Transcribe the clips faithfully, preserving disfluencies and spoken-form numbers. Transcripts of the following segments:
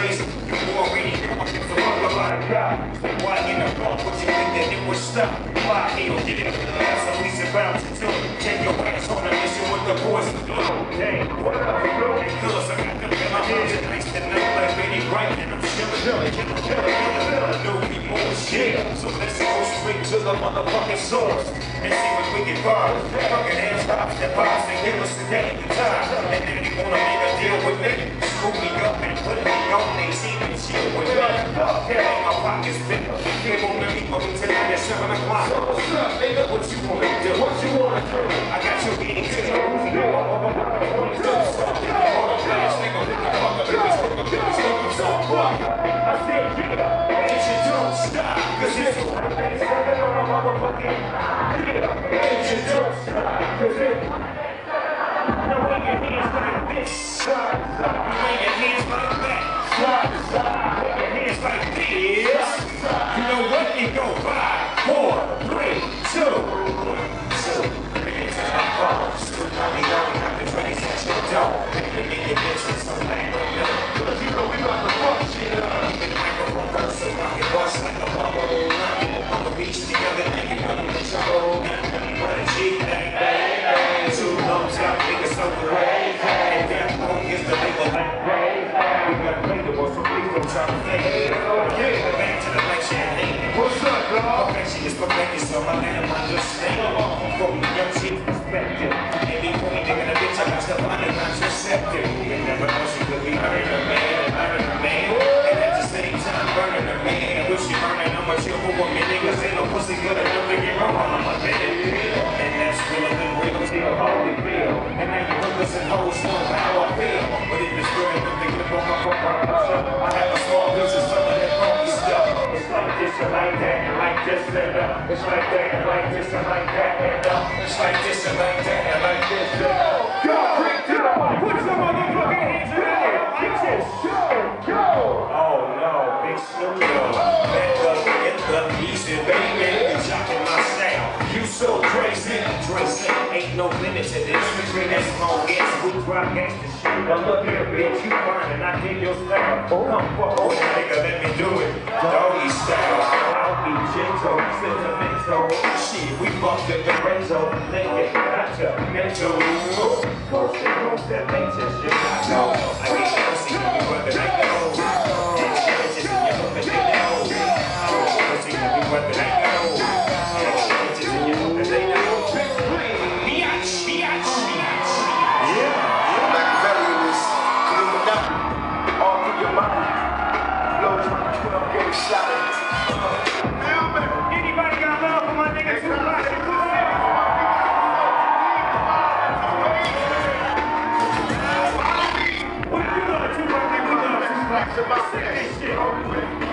crazy. You already know I'm from a lot of guys. Why in the front would you think that it would stop? Why he don't get it? That's how he's about to do. Take your ass on a mission with the boys of blue. Hey, what up, bro? Cause I got them in my hands and nice to know like Benny Wright and I'm chillin', chillin', chillin', chillin'. I know we more shit. So let's go straight to the motherfucking source and see what we can find. Fucking hands stops and pops and give us the day and time. And then they wanna make a deal with me. Scoop me up and put me on they team and chill with me. Okay, my pockets big. Came on the meet when we take at seven o'clock. What's up, nigga? What you wanna do? What you wanna do? I got you eating to the roof. You wanna do something? You wanna flash, nigga? What the fuck up? It's fucking bitch. It's so fuck. I said, yeah. And you don't stop. Cause it's a seven on a motherfucking. And you don't stop. Cause it's now wave your hands like this. Side to side. Wave your hands like that. Side to side. Wave your hands like this. You know what? It go five, four, three, two, one, two. Hands in my balls. We don't have to trace that shit down. Make your business so bad. Cause you know we got the fuck shit up. Keep the microphone close so I can bust like a bubble. On the beach the other day, you know the trouble. What a G thing, baby. Two thumbs up, niggas so great. And that phone is the label like great. We got playable, so please don't try to fake it. Yeah, back to the like champagne. What's up, dog? Perfection is perfection, so my man, I'm just staying. From the young chick's perspective. And before we digging a bitch, I got stuff on the contraceptive. You never know she could be burning a man, burning a man. And at the same time, burning a man. When she burning, I'm a chill for woman. Niggas ain't no pussy good enough to get wrong. I'm a man. And that's real and real till holy feel. And now you hookers and hoes know how I feel. But if it's good enough to get on my fuck I have a small piece of some of that funky stuff. It's like this and like that and like this and uh. It's like that and like this and like that and uh. It's like this and like that and like this and uh. Go, freak to the mic. Put some motherfucking hands in the air like this. Go, go. Oh no, big Snoop Dogg. Back up in the easy, baby. You're shocking my style. You so crazy. Tracy, ain't no limit to this. As long as we drop gangsta shit. Now look here, bitch, you fine and I dig your style. Come fuck with a nigga, let me do it. Doggy style. I'll be gentle, sentimental. Shit, we bumped at the Renzo. Naked, gotcha, mental. Coast to coast, that makes this shit. I know. I get pussy, you brother, I know. Bitches in your hood, they know. Pussy, you brother, I know. Bitches in your hood, they know. Biatch, biatch, biatch. Yeah. Machiavelli in this. Illuminati. All through your mind. Blow the mind, put up, get a shot. Anybody got love for my nigga Tupac? What you love Tupac? We love Tupac. Tupac said this shit.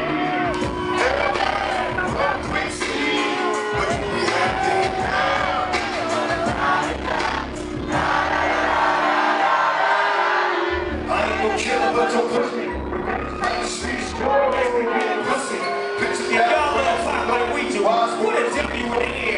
Killer, but don't push me. She's cool, make me get pussy. If y'all love fight like we do, what a W in the